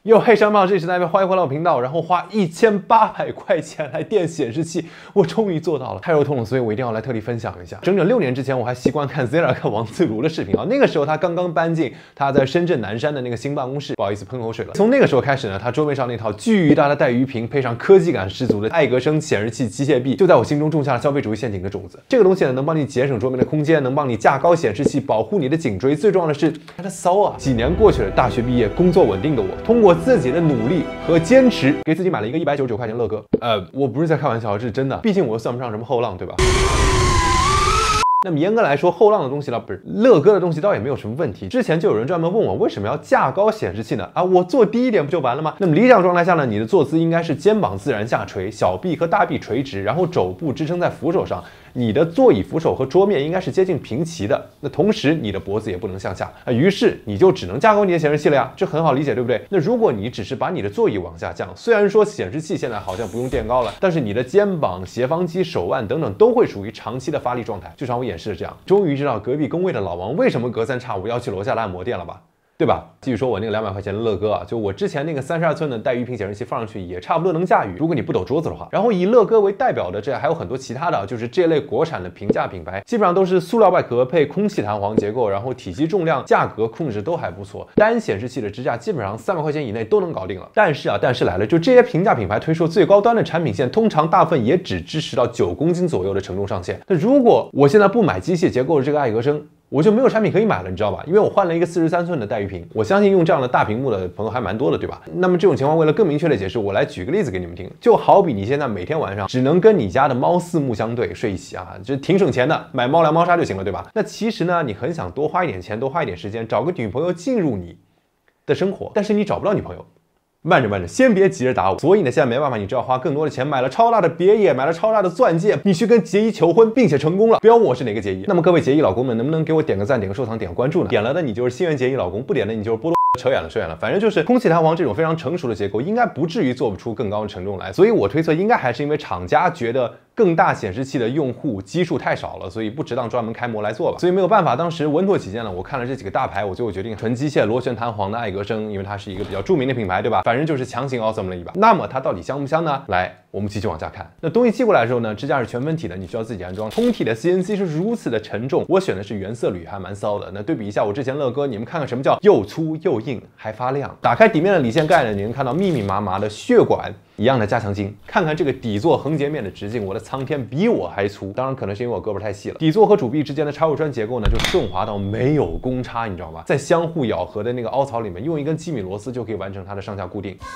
哟嘿，上棒，这里是那边，欢迎回来我频道。然后花1800块钱来垫显示器，我终于做到了，太肉痛了，所以我一定要来特地分享一下。整整6年之前，我还习惯看 Zera 看王自如的视频啊。那个时候他刚刚搬进他在深圳南山的那个新办公室，不好意思喷口水了。从那个时候开始呢，他桌面上那套巨大的带鱼屏，配上科技感十足的艾格生显示器机械臂，就在我心中种下了消费主义陷阱的种子。这个东西呢，能帮你节省桌面的空间，能帮你架高显示器，保护你的颈椎。最重要的是，它的骚啊！几年过去了，大学毕业，工作稳定的我，通过自己的努力和坚持，给自己买了一个199块钱乐哥。我不是在开玩笑，这是真的，毕竟我算不上什么后浪，对吧？那么严格来说，后浪的东西呢，不是乐哥的东西，倒也没有什么问题。之前就有人专门问我为什么要架高显示器呢？我坐低一点不就完了吗？那么理想状态下呢，你的坐姿应该是肩膀自然下垂，小臂和大臂垂直，然后肘部支撑在扶手上，你的座椅扶手和桌面应该是接近平齐的。那同时你的脖子也不能向下于是你就只能架高你的显示器了呀，这很好理解，对不对？那如果你只是把你的座椅往下降，虽然说显示器现在好像不用垫高了，但是你的肩膀、斜方肌、手腕等等都会属于长期的发力状态。就像我演示的这样，终于知道隔壁工位的老王为什么隔三差五要去楼下的按摩店了吧？对吧？继续说我那个200块钱的乐哥啊，就我之前那个32寸的带鱼屏显示器放上去也差不多能驾驭，如果你不抖桌子的话。然后以乐哥为代表的这还有很多其他的，就是这类国产的平价品牌，基本上都是塑料外壳配空气弹簧结构，然后体积、重量、价格控制都还不错。单显示器的支架基本上300块钱以内都能搞定了。但是来了，就这些平价品牌推出最高端的产品线，通常大部分也只支持到9公斤左右的承重上限。那如果我现在不买机械结构的这个艾格生，我就没有产品可以买了，你知道吧？因为我换了一个43寸的带鱼屏，我相信用这样的大屏幕的朋友还蛮多的，对吧？那么这种情况，为了更明确的解释，我来举个例子给你们听。就好比你现在每天晚上只能跟你家的猫四目相对睡一起啊，这挺省钱的，买猫粮猫砂就行了，对吧？那其实呢，你很想多花一点钱，多花一点时间，找个女朋友进入你的生活，但是你找不到女朋友。慢着，先别急着打我。所以呢，现在没办法，你只要花更多的钱买了超大的别野，买了超大的钻戒，你去跟杰伊求婚，并且成功了。不要问我是哪个杰伊。那么各位杰伊老公们，能不能给我点个赞、点个收藏、点个关注呢？点了的你就是新垣结衣老公，不点的你就是菠萝。扯远了，反正就是空气弹簧这种非常成熟的结构，应该不至于做不出更高的承重来。所以我推测，应该还是因为厂家觉得更大显示器的用户基数太少了，所以不值当专门开模来做吧。所以没有办法，当时稳妥起见呢，我看了这几个大牌，我最后决定纯机械螺旋弹簧的艾格生，因为它是一个比较著名的品牌，对吧？反正就是强行 awesome 了一把。那么它到底香不香呢？来，我们继续往下看。那东西寄过来的时候呢，支架是全分体的，你需要自己安装。通体的 CNC 是如此的沉重，我选的是原色铝，还蛮骚的。那对比一下我之前乐哥，你们看看什么叫又粗又硬还发亮。打开底面的理线盖呢，你能看到密密麻麻的血管一样的加强筋。看看这个底座横截面的直径，我的苍天比我还粗。当然可能是因为我胳膊太细了。底座和主臂之间的插入砖结构呢，就顺滑到没有公差，你知道吗？在相互咬合的那个凹槽里面，用一根7米螺丝就可以完成它的上下固定。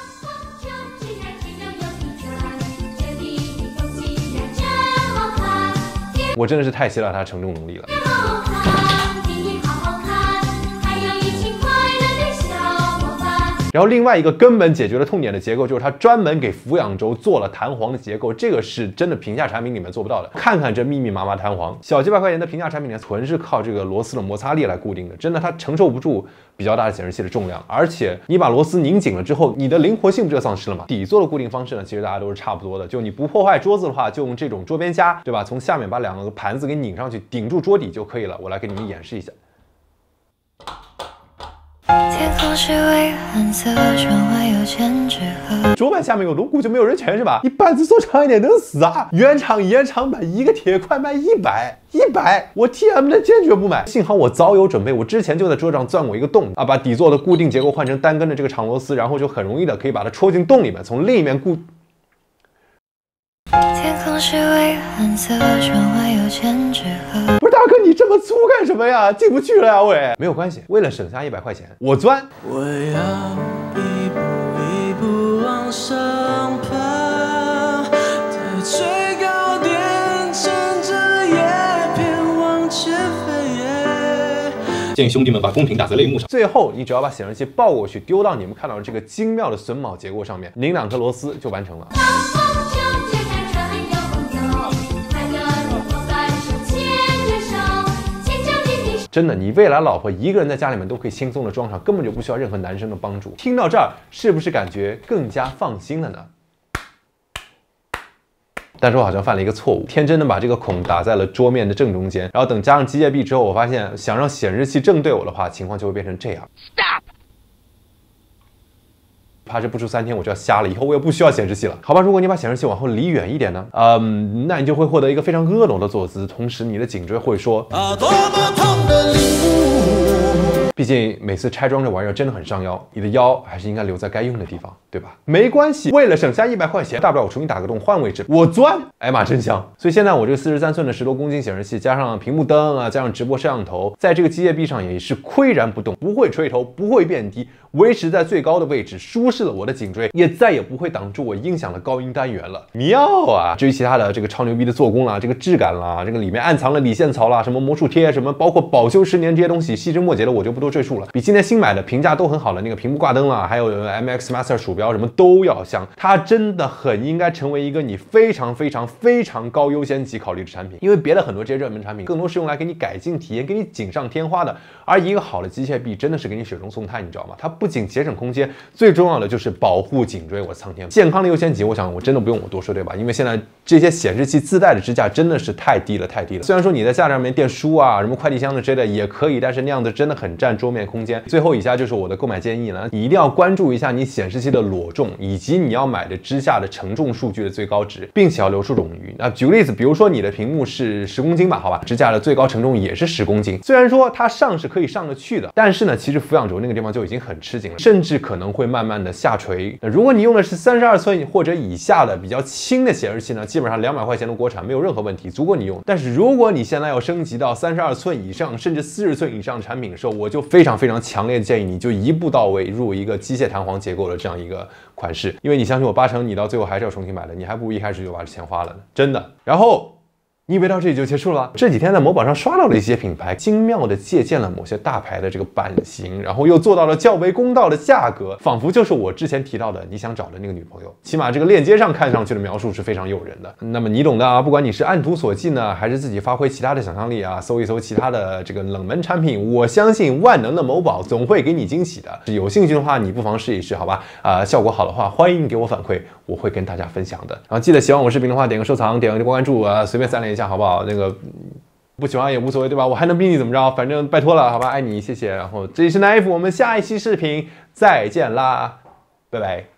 我真的是太期待它的承重能力了。然后另外一个根本解决了痛点的结构，就是它专门给俯仰轴做了弹簧的结构，这个是真的平价产品里面做不到的。看看这密密麻麻弹簧，小几百块钱的平价产品呢，纯是靠这个螺丝的摩擦力来固定的，真的它承受不住比较大的显示器的重量，而且你把螺丝拧紧了之后，你的灵活性不就丧失了吗？底座的固定方式呢，其实大家都是差不多的，就你不破坏桌子的话，就用这种桌边夹，对吧？从下面把2个盘子给拧上去，顶住桌底就可以了。我来给你们演示一下。天空是蔚蓝色，窗外有千纸鹤。桌板下面有龙骨就没有人权是吧？你板子做长一点能死啊！原厂延长版一个铁块卖100，我 TM 的坚决不买。幸好我早有准备，我之前就在桌上钻过一个洞啊，把底座的固定结构换成单根的这个长螺丝，然后就很容易的可以把它戳进洞里面，从另一面固。天空是蔚蓝色，窗外有千纸鹤。不是大哥，你这么粗干什么呀？进不去了呀，喂！没有关系，为了省下100块钱，我钻。我要一步一步往上爬，在最高点乘着叶片往前飞。建议兄弟们把公屏打在类目上。最后，你只要把显示器抱过去，丢到你们看到的这个精妙的榫卯结构上面，拧2颗螺丝就完成了。真的，你未来老婆一个人在家里面都可以轻松的装上，根本就不需要任何男生的帮助。听到这儿，是不是感觉更加放心了呢？但是我好像犯了一个错误，天真的把这个孔打在了桌面的正中间，然后等加上机械臂之后，我发现想让显示器正对我的话，情况就会变成这样。Stop。 怕这不出3天我就要瞎了，以后我也不需要显示器了，好吧？如果你把显示器往后离远一点呢，那你就会获得一个非常婀娜的坐姿，同时你的颈椎会说多么痛的领悟。毕竟每次拆装这玩意儿真的很伤腰，你的腰还是应该留在该用的地方，对吧？没关系，为了省下100块钱，大不了我重新打个洞换位置，我钻，哎妈真香！所以现在我这个43寸的10多公斤显示器，加上屏幕灯啊，加上直播摄像头，在这个机械臂上也是岿然不动，不会垂头，不会变低，维持在最高的位置，舒适了我的颈椎，也再也不会挡住我音响的高音单元了，妙啊！至于其他的这个超牛逼的做工啦，这个质感啦，这个里面暗藏了理线槽啦，什么魔术贴，什么包括保修10年这些东西，细枝末节的我就不多赘述了。比今天新买的评价都很好的那个屏幕挂灯啦，还有 MX Master 鼠标什么都要香，它真的很应该成为一个你非常高优先级考虑的产品，因为别的很多这些热门产品更多是用来给你改进体验，给你锦上添花的，而一个好的机械臂真的是给你雪中送炭，你知道吗？它不仅节省空间，最重要的就是保护颈椎。我苍天，健康的优先级，我想我真的不用我多说，对吧？因为现在这些显示器自带的支架真的是太低了。虽然说你在架上面垫书啊、什么快递箱的之类的也可以，但是那样子真的很占桌面空间。最后以下就是我的购买建议了，你一定要关注一下你显示器的裸重以及你要买的支架的承重数据的最高值，并且要留出冗余。那举个例子，比如说你的屏幕是10公斤吧，好吧，支架的最高承重也是10公斤。虽然说它上是可以上得去的，但是呢，其实俯仰轴那个地方就已经很吃紧了，甚至可能会慢慢的下垂。那如果你用的是32寸或者以下的比较轻的显示器呢，基本上200块钱的国产没有任何问题，足够你用。但是如果你现在要升级到32寸以上，甚至40寸以上的产品的时候，我就非常强烈的建议你就一步到位入一个机械弹簧结构的这样一个款式，因为你相信我，8成你到最后还是要重新买的，你还不如一开始就把这钱花了呢，真的。然后你以为到这里就结束了？这几天在某宝上刷到了一些品牌精妙的借鉴了某些大牌的这个版型，然后又做到了较为公道的价格，仿佛就是我之前提到的你想找的那个女朋友。起码这个链接上看上去的描述是非常诱人的。那么你懂的啊，不管你是按图索骥呢，还是自己发挥其他的想象力啊，搜一搜其他的这个冷门产品，我相信万能的某宝总会给你惊喜的。有兴趣的话，你不妨试一试，好吧？效果好的话，欢迎给我反馈，我会跟大家分享的。然后记得喜欢我视频的话，点个收藏，点个关注啊，随便3连一下，好不好？那个不喜欢也无所谓，对吧？我还能逼你怎么着？反正拜托了，好吧？爱你，谢谢。然后这里是 Knife，我们下一期视频再见啦，拜拜。